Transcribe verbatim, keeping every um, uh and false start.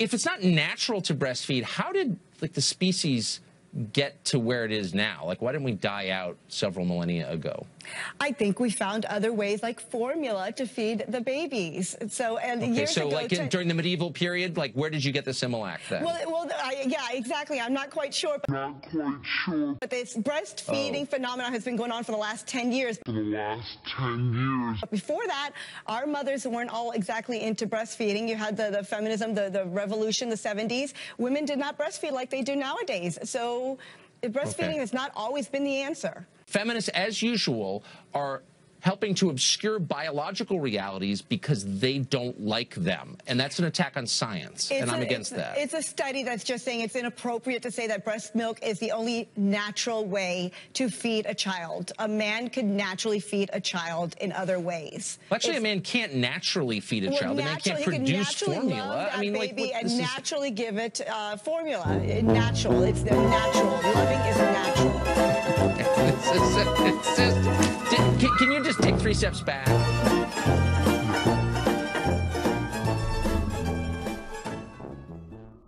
if it's not natural to breastfeed, how did like the species get to where it is now? Like, why didn't we die out several millennia ago? I think we found other ways like formula to feed the babies. So, and okay, years so ago, like in, during the medieval period, like where did you get the Similac then? Well, well, I, yeah, exactly. I'm not quite sure. But, not quite sure. But this breastfeeding oh. phenomenon has been going on for the last ten years. For the last ten years. But before that, our mothers weren't all exactly into breastfeeding. You had the, the feminism, the, the revolution, the seventies. Women did not breastfeed like they do nowadays. So breastfeeding okay. has not always been the answer. Feminists, as usual, are helping to obscure biological realities because they don't like them. And that's an attack on science, it's and I'm a, against it's, that. It's a study that's just saying it's inappropriate to say that breast milk is the only natural way to feed a child. A man could naturally feed a child in other ways. Well, actually, it's, a man can't naturally feed a well, child. A man can't produce formula. Love that I mean, baby like, what, and is... naturally give it uh, formula. Natural. It's natural. Loving is natural. it's, it's, it's just, can, can you just take three steps back?